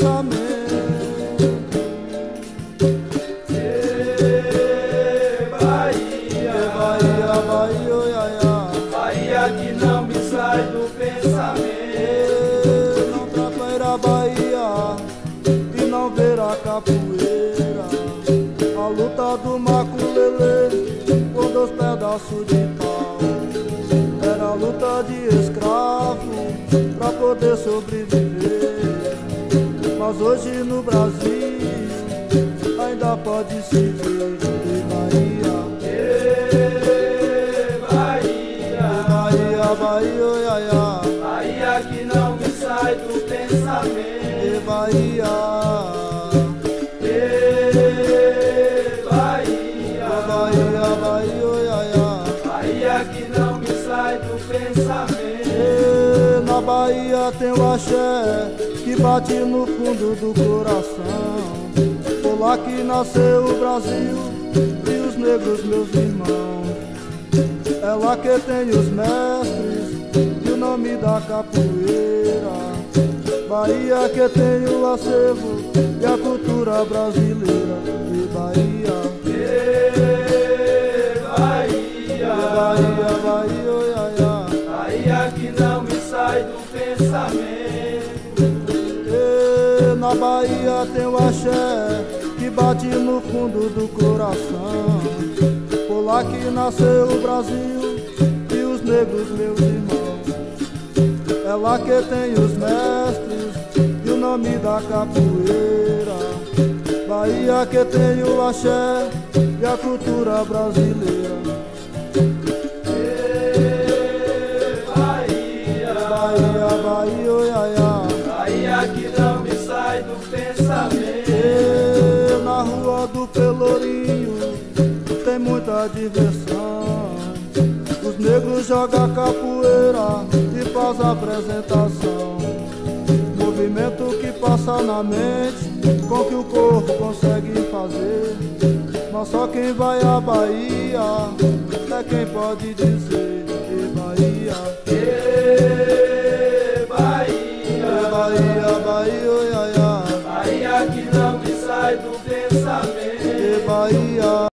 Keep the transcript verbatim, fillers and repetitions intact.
pensamento. Ê, Bahia, Ê, Bahia, Bahia, oi, ai, ai. Bahia que não me sai do pensamento. Ê, não dá pra ir à Bahia e não ver a capoeira, a luta do maculelê com dois pedaços de pau. Era a luta de escravo pra poder sobreviver, mas hoje no Brasil ainda pode se ver. Ê, Bahia, Ê, Bahia, Bahia, Bahia, oi, ai, ai. Bahia que não me sai do Ê, pensamento. Bahia, Ê, Bahia, Bahia, Bahia, oi, ai, ai. Bahia que não me sai do pensamento. Ê, na Bahia tem o axé que bate no fundo do coração. Foi lá que nasceu o Brasil e os negros meus irmãos. É lá que tem os mestres e o nome da capoeira. Bahia que tem o acervo e a cultura brasileira. E Bahia, Ê, Bahia, Bahia, Bahia, oi, ai, ai. Bahia que não me sai do pensamento. E na Bahia tem o axé que bate no fundo do coração. Foi lá que nasceu o Brasil e os negros meus irmãos. É lá que tem os mestres e o nome da capoeira. Bahia que tem o axé e a cultura brasileira. Ê, Bahia, Bahia, Bahia, oi, ai, ai. Bahia que não me sai do pensamento. E na rua do Pelourinho tem muita diversão. Os negros jogam capoeira e faz apresentação. Movimento que passa na mente, com que o corpo consegue fazer. Mas só quem vai à Bahia é quem pode dizer. E Bahia, Ê, Bahia, Bahia, Bahia, oi, ai, ai. Bahia que não me sai do pensamento.